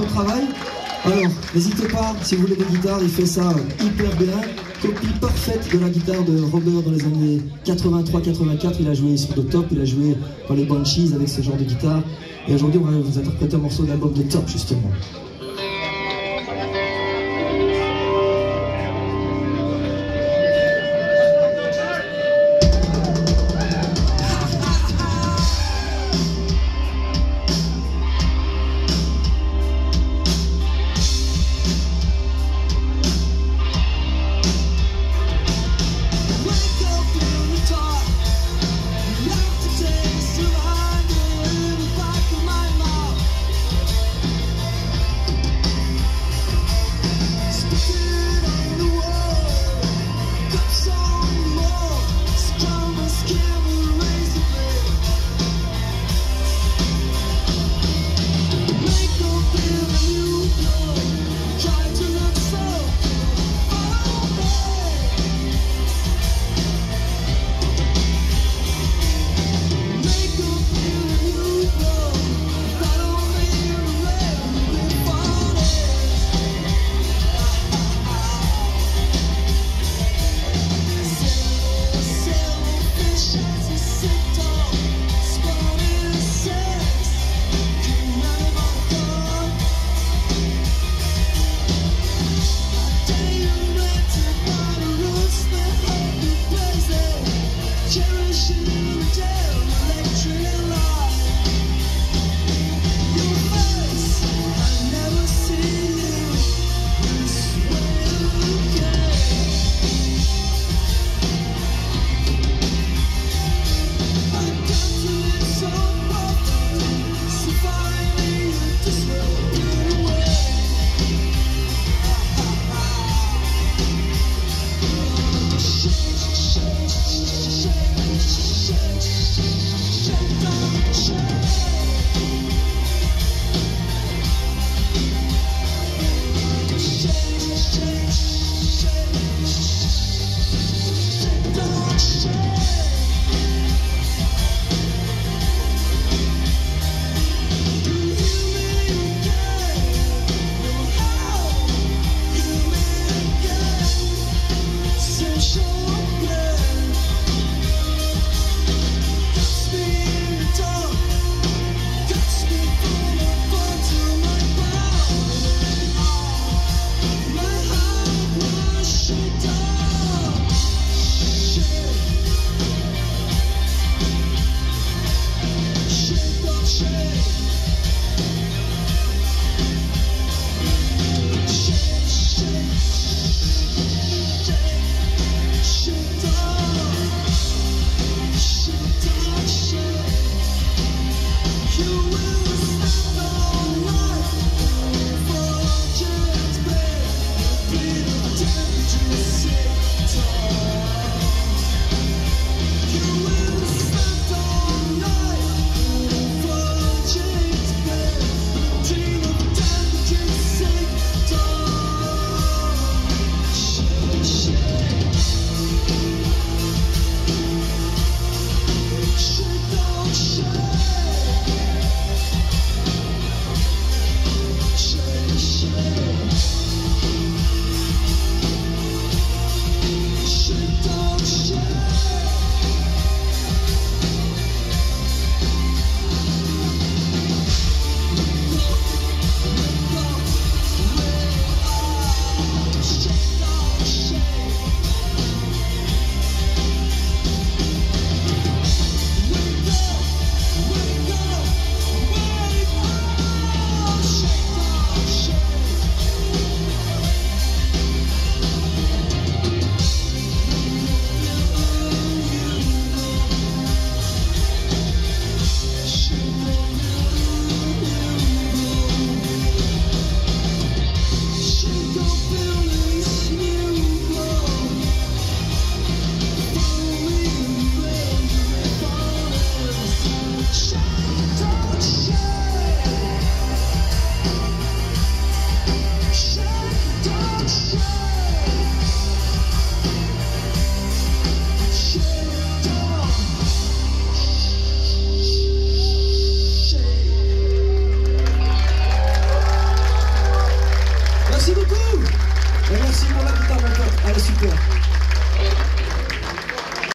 son travail. Alors, n'hésitez pas, si vous voulez des guitares, il fait ça hyper bien. Copie parfaite de la guitare de Robert dans les années 83-84. Il a joué sur The Top, il a joué dans les Banshees avec ce genre de guitare. Et aujourd'hui, on va vous interpréter un morceau de l'album de Top, justement. Merci pour la guitare, mon pote. Allez, super.